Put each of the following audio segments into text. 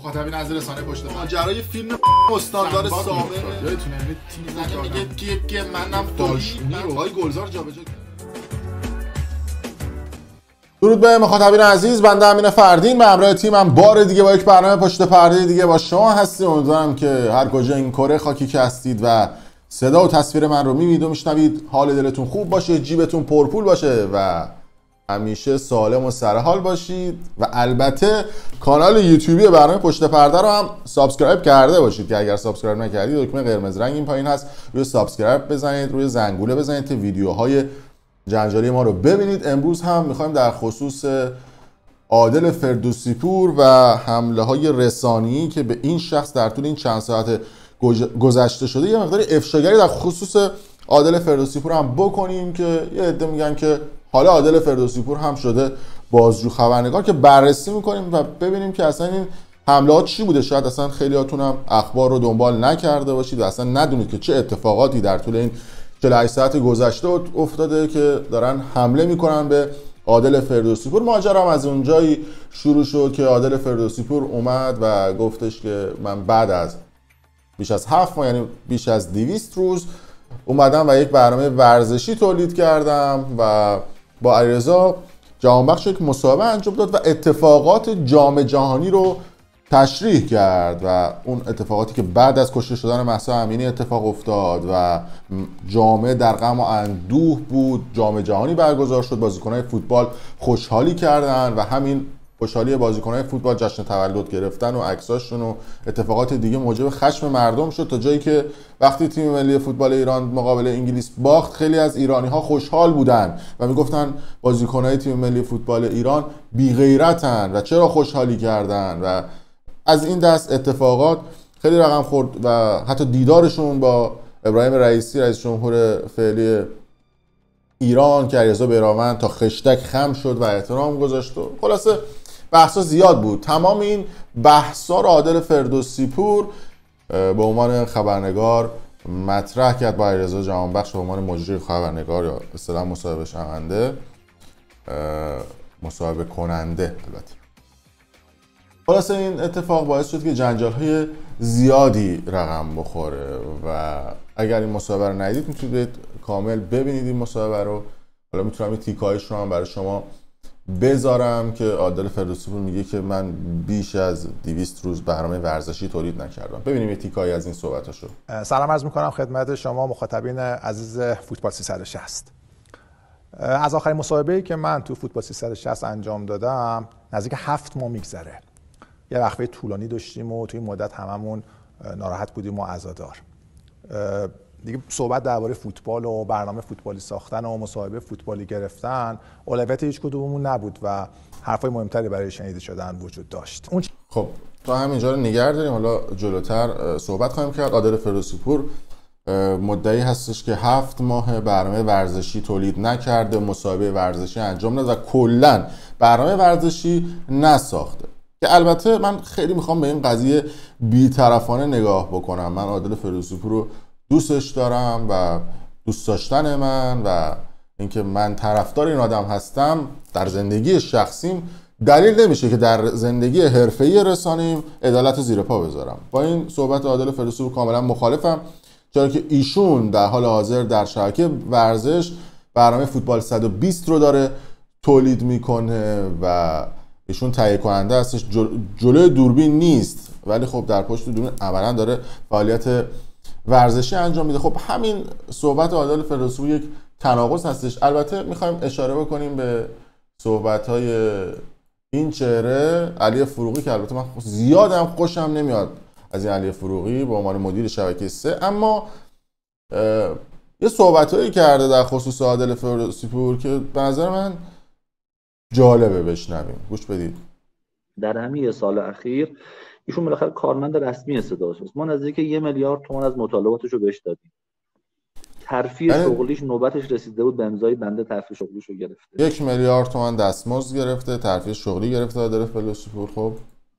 مخاطبین از رسانه پشت پرده ماجرای فیلم استاندار سابق یادتونه تیم میگه منم داشتونی آقای گلزار جابجا کرد. درود به مخاطبین عزیز، بنده امین فردین به همراه تیمم بار دیگه با یک برنامه پشت پرده دیگه با شما هستیم. امیدوارم که هر کجا این کره خاکی که هستید و صدا و تصویر من رو میبینید و میشنوید حال دلتون خوب باشه، جیبتون پرپول باشه و همیشه سالم و سرحال باشید و البته کانال یوتیوبی برنامه پشت پرده رو هم سابسکرایب کرده باشید که اگر سابسکرایب نکردید دکمه قرمز رنگ این پایین هست، روی سابسکرایب بزنید، روی زنگوله بزنید تا ویدیوهای جنجالی ما رو ببینید. امروز هم میخوایم در خصوص عادل فردوسی پور و حمله های رسانه‌ای که به این شخص در طول این چند ساعت گذشته شده یه مقدار افشاگری در خصوص عادل فردوسی پور هم بکنیم که یه عده میگن که حالا عادل فردوسی پور هم شده بازجو خبرنگار، که بررسی میکنیم و ببینیم که اصلا این حملات چی بوده. شاید اصلا خیلیاتون هم اخبار رو دنبال نکرده باشید و اصلا ندونید که چه اتفاقاتی در طول این 48 ساعت گذشته افتاده که دارن حمله میکنن به عادل فردوسی پور. ماجرا هم از اونجایی شروع شد که عادل فردوسی پور اومد و گفتش که من بعد از بیش از 7 ماه، یعنی بیش از 200 روز اومدم و یک برنامه ورزشی تولید کردم و با علیرضا جهانبخش یک مصاحبه انجام داد و اتفاقات جام جهانی رو تشریح کرد و اون اتفاقاتی که بعد از کشته شدن مهسا امینی اتفاق افتاد و جامعه در غم و اندوه بود. جام جهانی برگزار شد، بازیکن‌های فوتبال خوشحالی کردن و همین خوشحالی بازیکن‌های فوتبال جشن تولد گرفتن و عکساشون و اتفاقات دیگه موجب خشم مردم شد، تا جایی که وقتی تیم ملی فوتبال ایران مقابل انگلیس باخت خیلی از ایرانی‌ها خوشحال بودن و میگفتن بازیکن‌های تیم ملی فوتبال ایران بی‌غیرتن و چرا خوشحالی کردن. و از این دست اتفاقات خیلی رقم خورد و حتی دیدارشون با ابراهیم رئیسی رئیس جمهور فعلی ایران که علیرضا بیرانوند تا خشتک خم شد و احترام گذاشت و خلاصه بحثا زیاد بود. تمام این بحثا رو عادل فردوسی پور به عنوان خبرنگار مطرح کرد با علیرضا جهانبخش به عنوان مجری خبرنگار یا اصطلاح مصاحبه شونده، مصاحبه کننده البته. خلاصه این اتفاق باعث شد که جنجال‌های زیادی رقم بخوره و اگر این مصاحبه رو ندیدید میتونید کامل ببینید این مصاحبه رو. حالا میتونم این تیکایش رو هم برای شما بذارم که عادل فردوسی پور میگه که من بیش از 200 روز برنامه ورزشی تولید نکردم. ببینیم یه تیکایی از این صحبتاشو. سلام عرض میکنم خدمت شما مخاطبین عزیز فوتبال 360. از آخرین مصاحبه‌ای که من تو فوتبال 360 انجام دادم نزدیک 7 ماه میگذره. یه وقفه طولانی داشتیم و توی این مدت هممون ناراحت بودیم و عزادار. دیگه صحبت درباره فوتبال و برنامه فوتبالی ساختن و مصاحبه فوتبالی گرفتن اولویت هیچ کدوممون نبود و حرفای مهمتری برای شنیده شدن وجود داشت. خب تا همینجا رو نگه داریم، حالا جلوتر صحبت خواهیم کرد. عادل فردوسی پور مدعی هستش که 7 ماه برنامه ورزشی تولید نکرده، مصاحبه ورزشی انجام نداده و کلا برنامه ورزشی نساخته. که البته من خیلی میخوام به این قضیه بی‌طرفانه نگاه بکنم. من عادل فردوسی پور رو دوستش دارم و دوست داشتن من و اینکه من طرفدار این آدم هستم در زندگی شخصیم دلیل نمیشه که در زندگی حرفه‌ای رسانه‌ایم عدالت زیر پا بذارم. با این صحبت عادل فردوسی پور کاملا مخالفم، چرا که ایشون در حال حاضر در شبکه ورزش برنامه فوتبال 120 رو داره تولید میکنه و ایشون تهیه کننده هستش، جلوی دوربین نیست ولی خب در پشت دوربین عملا داره فعالیت ورزشی انجام میده. خب همین صحبت عادل فردوسی پور یک تناقض هستش. البته میخوایم اشاره بکنیم به صحبت‌های این چهره علی فروغی که البته من زیادم خوشم نمیاد از این علی فروغی به عنوان مدیر شبکه 3، اما یه صحبت‌هایی کرده در خصوص عادل فردوسی پور که به نظر من جالبه بشنویم. گوش بدید. در همین سال اخیر ایشون بالاخره کارمند رسمی صدا است. ما نزدیک 1 میلیارد تومان از مطالباتش رو بهش دادیم. ترفیع شغلیش نوبتش رسیده بود، به امضای بنده ترفیع شغلیش رو گرفته. 1 میلیارد تومان دستمزد گرفته، ترفیع شغلی گرفته عادل فردوسی پور. خب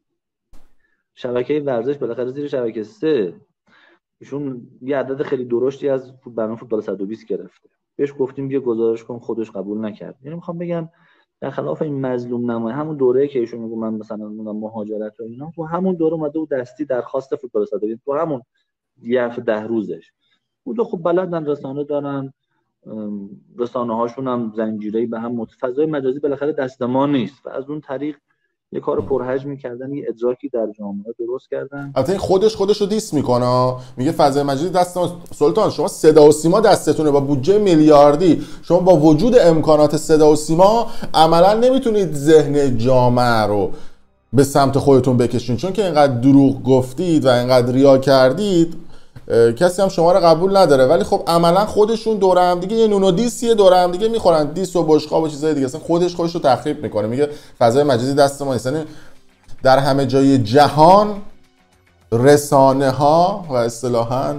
شبکه ورزش بالاخره زیر شبکه 3 ایشون یه عدد خیلی درشتی از برنامه فوتبال 120 گرفته. بهش گفتیم بیا گزارش کن، خودش قبول نکرد. یعنی میخوام بگم در خلاف این مظلوم نمایی، همون دوره‌ای که ایشون میگه من مثلا مهاجرت و اینا، تو همون دوره اومده بود دستی درخواست فوتبال صادقی، تو همون 10 روزش بود. خب بلدن، رسانه دارن، رسانه هاشون هم زنجیره‌ای به هم فضای مجازی بالاخره دست ما نیست و از اون طریق یه کار پرحجمی کردن، یه ادراکی در جامعه درست کردن. البته خودش رو دیس میکنه، میگه فضای مجازی دست ما. سلطان شما صدا و سیما دستتونه، با بودجه میلیاردی شما با وجود امکانات صدا و سیما عملا نمیتونید ذهن جامعه رو به سمت خودتون بکشین، چون که اینقدر دروغ گفتید و اینقدر ریا کردید کسی هم شما رو قبول نداره. ولی خب عملا خودشون دوره هم دیگه یه نون و دیسیه، دوره هم دیگه میخورن، دیس و بشقاب و چیزای دیگه، اصلا خودش رو تخریب میکنه. میگه فضای مجازی دست ما نیست. یعنی در همه جای جهان رسانه ها و اصطلاحاً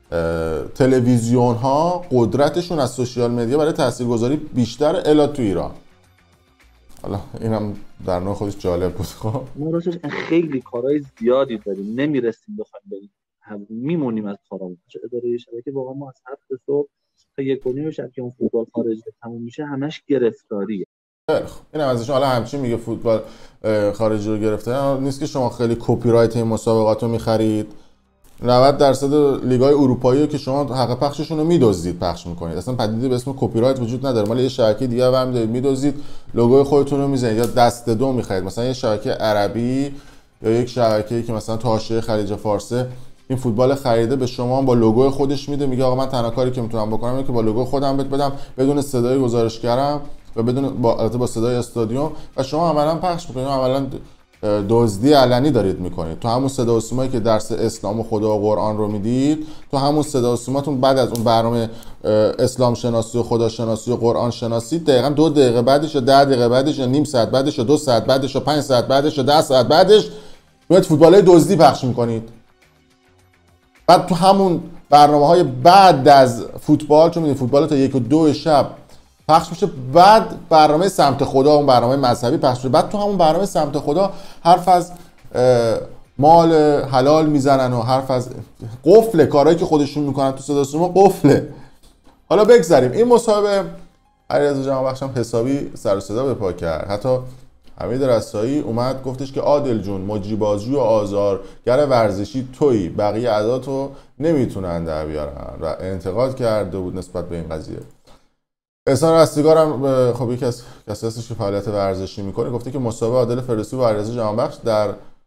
تلویزیون ها قدرتشون از سوشیال مدیا برای تاثیرگذاری بیشتر الا تو ایران. حالا اینم در نوع خودش جالب بود. خب ما راستش خیلی کارهای زیادی داریم، نمیرسیم بخوایم بریم، میمونیم از کارامون. اداره شبکه واقعا ما از 7 صبح تا 1:30 شب که اون فوتبال خارجی تموم میشه همش گرفتاریه. اینم ازشون. حالا همچین میگه فوتبال خارجی رو گرفته، نیست که شما خیلی کپی رایت این مسابقات رو میخرید. 90% لیگ‌های اروپایی رو که شما حق پخششون رو میدزدید پخش میکنید، اصلا پدیده به اسم کپی رایت وجود نداره. مال یه شبکه دیگه هم دارید میدزدید، لوگوی خودتون رو میزنید یا دست دو میخرید. مثلا یه شبکه عربی یا یک شبکه‌ای که مثلا تو حاشیه خلیج فارس این فوتبال خریده به شما با لوگوی خودش میده، میگه آقا من تنها کاری که میتونم بکنم اینه که با لوگو خودم بهت بدم بدون صدای گزارشگرم و بدون البته با صدای استادیوم، و شما عملاً پخش میکنید، عملاً دزدی علنی دارید میکنید. تو همون صدا و سیمایی که درس اسلام و خدا و قرآن رو میدید، تو همون صدا و سیماتون بعد از اون برنامه اسلام شناسی و خدا شناسی و قرآن شناسی دقیقاً 2 دقیقه بعدش یا 10 دقیقه بعدش یا نیم ساعت بعدش یا 2 ساعت بعدش یا 5 ساعت بعدش یا 10 ساعت بعدش میاد فوتبالای دزدی پخش میکنید. بعد تو همون برنامه‌های بعد از فوتبال، چون میدونید فوتبال تا 1 و 2 شب پخش میشه، بعد برنامه سمت خدا، اون برنامه مذهبی پخش میشه. بعد تو همون برنامه سمت خدا حرف از مال حلال میزنن و حرف از قفله، کارهایی که خودشون میکنن تو صدا سیما قفله. حالا بگذاریم این مصاحبه علیرضا جهانبخشم حسابی سر و صدا به پا کرد. حتی حمید رسایی اومد گفتش که عادل جون مجری بازجو و آزارگر ورزشی تویی، بقیه عداتو نمیتونن در بیارن و انتقاد کرده بود نسبت به این قضیه. احسان رستگار هم خب یکی از کسایی که فعالیت ورزشی میکنه گفته که مسابقه عادل فردوسی و علیرضا جهانبخش در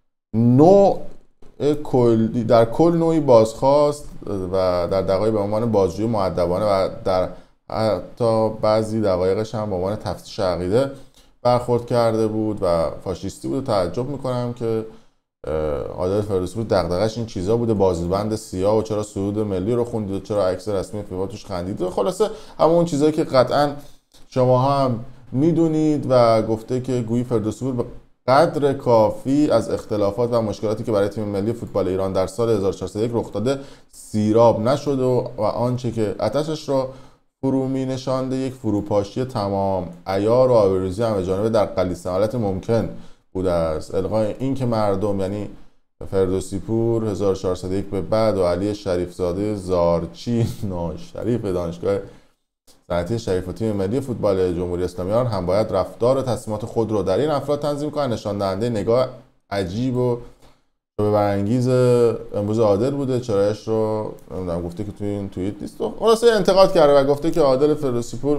کل نوعی بازخواست و در دقایق به عنوان بازجویی مؤدبانه و در حتی بعضی دقایقش هم به عنوان تفتیش عقیده برخورد کرده بود و فاشیستی بود. تعجب میکنم که عادل فردوسی بود دغدغش این چیزا بوده، بازوبند سیاه و چرا سرود ملی رو خوندید و چرا عکس رسمی فیفا توش خندید و خلاصه همون چیزایی که قطعا شما هم میدونید. و گفته که گویی فردوسی بود به قدر کافی از اختلافات و مشکلاتی که برای تیم ملی فوتبال ایران در سال 1401 رخ داده سیراب نشد و آنچه که آتشش را فرو می نشانده یک فروپاشی تمام عیار و آبروریزی همه جانبه در غلیظ‌ترین حالت ممکن بوده است. الغای این که مردم یعنی فردوسی پور 1401 به بعد و علی شریفزاده زارچی ناشریف دانشگاه صنعتی شریف و تیم ملی فوتبال جمهوری اسلامی ایران هم باید رفتار و تصمیمات خود رو در این افراد تنظیم کنند. نشان دهنده نگاه عجیب و برانگیز امروز عادل بوده. چرایش رو گفته که توی این توییت نیست و خلاصه انتقاد کرده و گفته که عادل فردوسی پور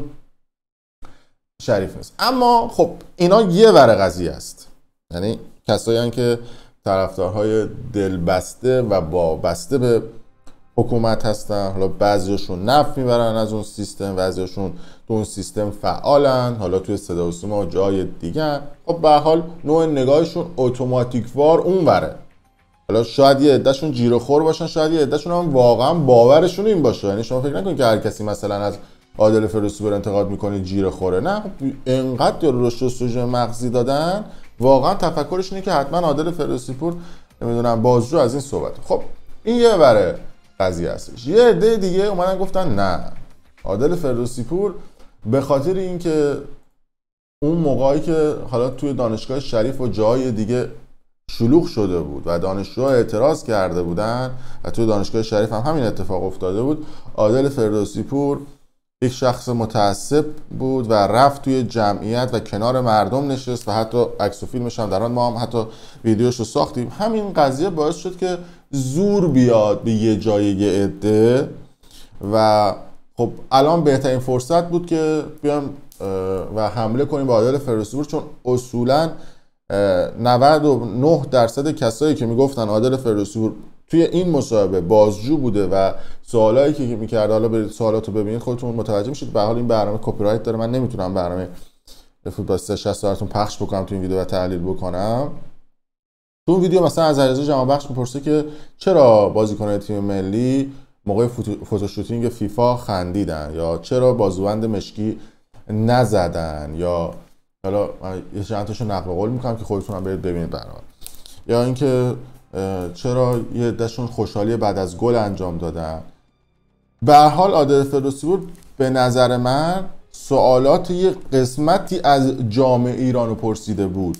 شریف نیست. اما خب اینا یه ور قضیه است، یعنی کسایی هستن که طرفدارهای دلبسته و وابسته به حکومت هستن. حالا بعضیاشون نفع میبرن از اون سیستم، بعضیاشون تو اون سیستم فعالن، حالا توی صدا و سیما و جای دیگه. خب به هر حال نوع نگاهشون اتوماتیک وار اون وره. حالا شاید یه عدهشون جیره‌خور باشن، شاید یه عدهشون هم واقعا باورشون این باشه. یعنی شما فکر نکنید که هر کسی مثلا از عادل فردوسی بر انتقاد میکنه جیره‌خوره. نه، انقدر روش جستجو مغزی دادن واقعا تفکرش اینه که حتما عادل فردوسی پور نمیدونم بازجو از این صحبت. خب این یه وره قضیه هستش. یه عده دیگه اومدن گفتن نه، عادل فردوسی پور به خاطر اینکه اون موقعی که حالا توی دانشگاه شریف و جای دیگه شلوغ شده بود و دانشجوها اعتراض کرده بودن و توی دانشگاه شریف هم همین اتفاق افتاده بود، عادل فردوسی پور یک شخص متعصب بود و رفت توی جمعیت و کنار مردم نشست و حتی عکس و فیلمش هم در آن ما هم حتی ویدیوش رو ساختیم. همین قضیه باعث شد که زور بیاد به یه جای یه عده و خب الان بهترین فرصت بود که بیام و حمله کنیم به عادل فردوسی‌پور، چون اصولاً 99% کسایی که میگفتن عادل فردوسی‌پور توی این مصاحبه بازجو بوده و سوالایی که میکرد، حالا برید سوالاتو ببینید خودتون متوجه میشید. به حال این برنامه کپی رایت داره، من نمیتونم برنامه فوتبال 360 براتون پخش بکنم تو این ویدیو و تحلیل بکنم. تو اون ویدیو مثلا از علیرضا جمعبخش میپرسه که چرا بازیکنان تیم ملی موقع فوتوشوتینگ فیفا خندیدن، یا چرا بازوبند مشکی نزدن، یا حالا یه چند تاشو نقل قول میکنم که خودتون هم برید ببینید برنامه، یا اینکه چرا یه عده‌شون خوشحالی بعد از گل انجام دادن. به هر حال عادل فردوسی‌پور به نظر من سوالات یه قسمتی از جامعه ایرانو پرسیده بود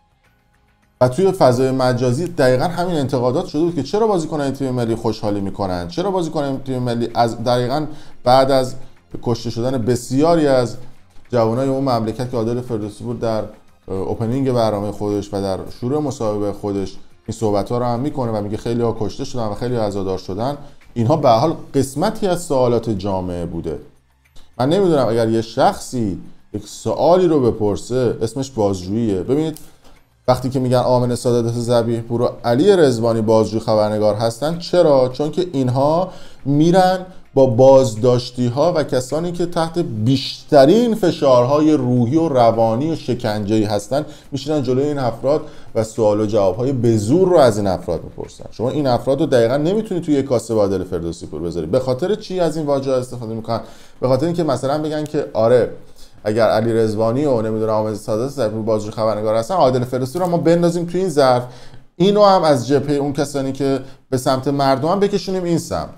و توی فضای مجازی دقیقا همین انتقادات شده بود که چرا بازیکنان تیم ملی خوشحالی میکنن، چرا بازیکنان تیم ملی از دقیقاً بعد از کشته شدن بسیاری از جوانای اون مملکت که عادل فردوسی‌پور در اوپنینگ برنامه خودش و در شروع مصاحبه خودش این صحبت‌ها رو هم میکنه و میگه خیلی‌ها کشته شدن و خیلی‌ها عزادار شدن، اینها به حال قسمتی از سوالات جامعه بوده. من نمیدونم اگر یه شخصی یک سوالی رو بپرسه اسمش بازجوییه. ببینید وقتی که میگن آمنه سعادت ذبیح‌پور و علی رضوانی بازجو خبرنگار هستن، چرا؟ چون که اینها میرن با بازداشتی ها و کسانی که تحت بیشترین فشارهای روحی و روانی و شکنجه‌ای هستن میشینن جلوی این افراد و سوال و جواب های به زور رو از این افراد میپرسن. شما این افراد رو دقیقاً نمیتونید توی یک کاسه با عادل فردوسی‌پور بذارید. به خاطر چی از این واژه استفاده میکنن؟ به خاطر اینکه مثلا بگن که آره اگر علی رضوانی و نمیدونم آمنه سعادت ذبیح‌پور بازجو خبرنگار هستن، عادل فردوسی‌پور رو ما بندازیم توی این ظرف، اینو هم از جبهه اون کسانی که به سمت مردم هم بکشونیم این سمت.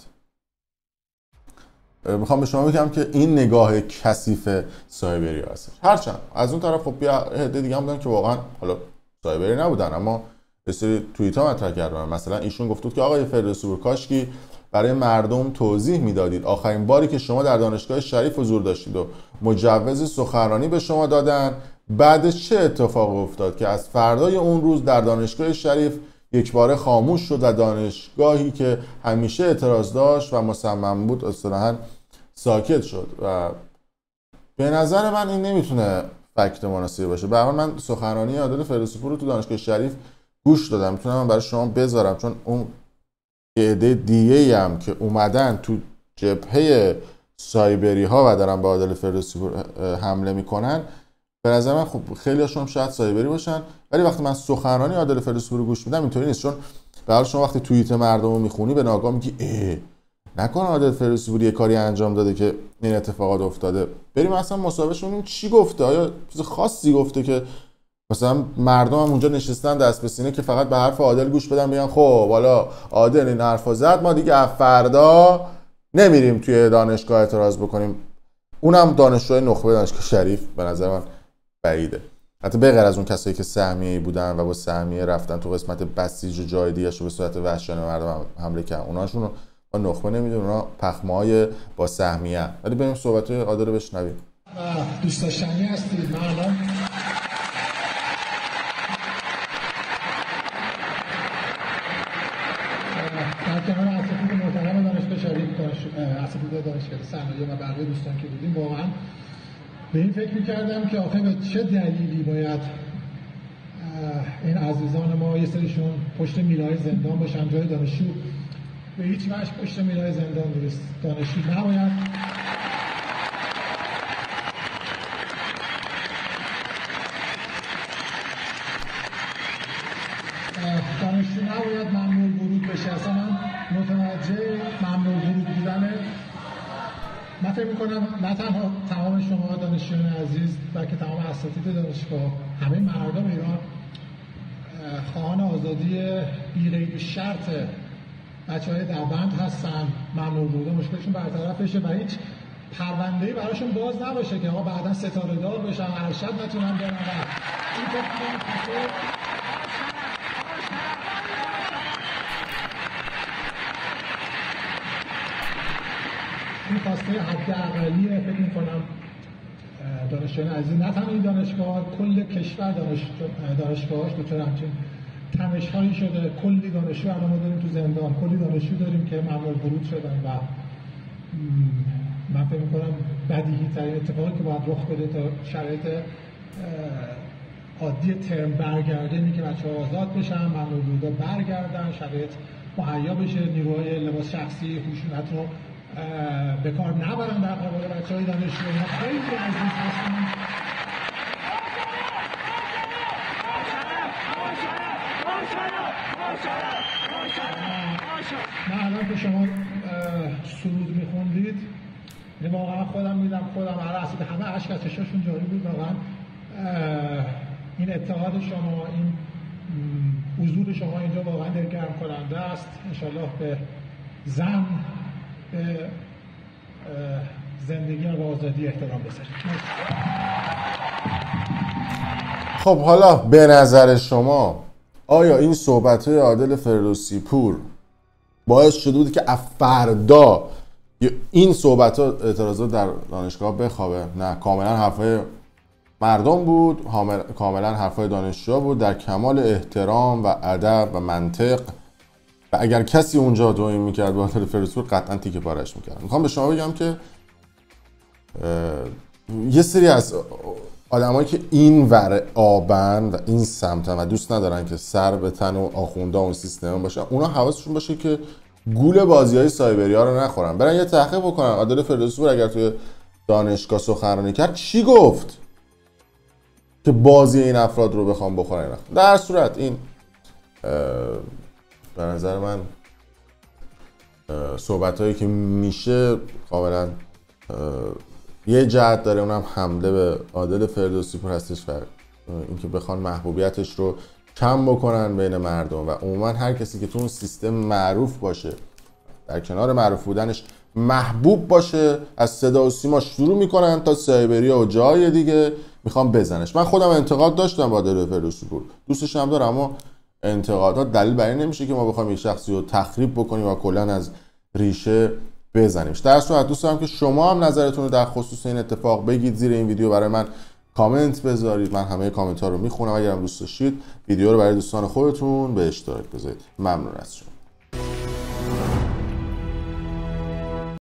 میخوام به شما بگم که این نگاه کثیف سایبری هست. هرچند از اون طرف خب یه عده دیگه هم بودن که واقعا حالا سایبری نبودن اما به سری توییت ها مطرح کردن. مثلا ایشون گفت که آقای فردوسی‌پور کاشکی برای مردم توضیح میدادید آخرین باری که شما در دانشگاه شریف حضور داشتید و مجوز سخنرانی به شما دادن بعدش چه اتفاق افتاد که از فردای اون روز در دانشگاه شریف یکباره خاموش شد و دانشگاهی که همیشه اعتراض داشت و مصمم بود اصطلاحاً ساکت شد. و به نظر من این نمیتونه فکت مناسبی باشه. به هر حال من سخنرانی عادل فردوسی‌پور رو تو دانشگاه شریف گوش دادم، میتونم من برای شما بذارم، چون اون عده دیگه‌ای هم که اومدن تو جبهه سایبری ها و دارن به عادل فردوسی‌پور حمله میکنن، به نظر من خب خیلی هاشون هم شاید سایبری باشن، ولی وقتی من سخنرانی عادل فردوسی‌پور رو گوش میدم اینطوری نیست. چون به هر حال شما وقتی توییت مردم رو میخونی به ناگاه میگی نکنه عادل فردوسی‌پور یه کاری انجام داده که این اتفاقات افتاده. بریم اصلا مصاحبهش ببینیم چی گفته، آیا چیز خاصی گفته که مثلا مردم هم اونجا نشستن دست به سینه که فقط به حرف عادل گوش بدن بگن خب حالا عادل این حرفو زد ما دیگه فردا نمیریم توی دانشگاه اعتراض بکنیم. اونم دانشجوی نخبه دانشگاه شریف به نظر من بعیده. حتی بغیر از اون کسایی که سهمیه‌ای بودن و با سهمیه رفتن تو قسمت بسیج و جای دیگه‌شو به صورت وحشیانه مردم حمله کردن، اوناشون رو با نخبه نمیدونن، اونا پخمه‌های با سهمیه. ولی بریم صحبت‌های عادل رو بشنویم. دوست داشتنی هستید. من الان در کنار اساتید محترم دانشگاه شریف اساتید دانشگاه صنایع و بقیه دوستان که بودیم واقعا به این فکر می‌کردم که آخه به چه دلیلی باید این عزیزان ما یه سریشون پشت میله‌های زندان باشن جای دانشجو. به هیچ وجه پشت میله‌های زندان دانشجو نباید. دانشجو نباید ممنوع ورود بشه. اصلا من متوجه ممنوع ورود بودنه. من فکر می‌کنم نه تنها تمام شما دانشجویان عزیز بلکه تمام اساتید دانشگاه، همه مردم ایران خواهان آزادی بی‌قید و شرط بچه‌های دربند هستن. ممنوع ورود مشکلشون برطرف بشه و هیچ پرونده‌ای براشون باز نباشه که آقا بعداً ستاره دار بشن، ارشد نتونن برن. این این خواسته حداقلیه فکر می‌کنم دانشجویان عزیز، نه تنها این دانشگاه، کل کشور دانشگاهاش دچار همچین تنش‌هایی شده. کلی دانشجو الان ما داریم تو زندان، کلی دانشجو داریم که ممنوع ورود شدن و من فکر می‌کنم بدیهی ترین اتفاقی که باید رخ بده تا شرایط عادی ترم برگرده اینه که بچه‌ها آزاد بشن، ممنوع ورود برگردن، شرایط مهیا بشه، نیروهای لباس شخصی خشونت رو به کار نبرن در قبال بچه‌های دانشجو. خیلی عزیز هستن. من الان که شما سرود میخوندید واقعا خودم میدم خودم هر لحظه همه اشک از چشاشون جاری بود. واقعا این اتحاد شما، این حضور شما اینجا واقعا دلگرم کننده است. انشالله به زن، به زندگی و آزادی احترام بذارید. خب حالا به نظر شما آیا این صحبت‌های عادل فردوسی پور باعث شده بود که فردا این صحبت‌ها اعتراضات در دانشگاه بخوابه؟ نه، کاملا حرفای مردم بود، کاملا حرفای دانشجو بود در کمال احترام و ادب و منطق و اگر کسی اونجا توهین میکرد با عادل فردوسی پور قطعا تیکه پارش میکرد. میخوام به شما بگم که یه سری از آدمایی که این ور آبن و این سمتن و دوست ندارن که سر به تن و آخونده اون سیستم باشن، اونا حواسشون باشه که گول بازی‌های سایبریا رو نخورن، برن یه تحقیق بکنن عادل فردوسی پور اگر توی دانشگاه سخنرانی کرد چی گفت که بازی این افراد رو بخوام بخورن. در صورت این به نظر من صحبت‌هایی که میشه کاملا یه جهت داره، اونم حمله به عادل فردوسی پور هستش و اینکه بخوان محبوبیتش رو کم بکنن بین مردم و عموما هر کسی که تو اون سیستم معروف باشه در کنار معروف بودنش محبوب باشه از صدا و سیما شروع میکنن تا سایبریا و جای دیگه میخوان بزنش. من خودم انتقاد داشتم با عادل فردوسی پور، دوستش هم دارم، اما انتقادات دلیل بر این نمیشه که ما بخوایم یک شخصی رو تخریب بکنیم و کلا از ریشه بزنیمش. در صورت دوست دارم که شما هم نظرتون رو در خصوص این اتفاق بگید، زیر این ویدیو برای من کامنت بذارید، من همه کامنت ها رو میخونم. اگر هم دوست داشتید ویدیو رو برای دوستان خودتون به اشتراک بذارید. ممنون از شما.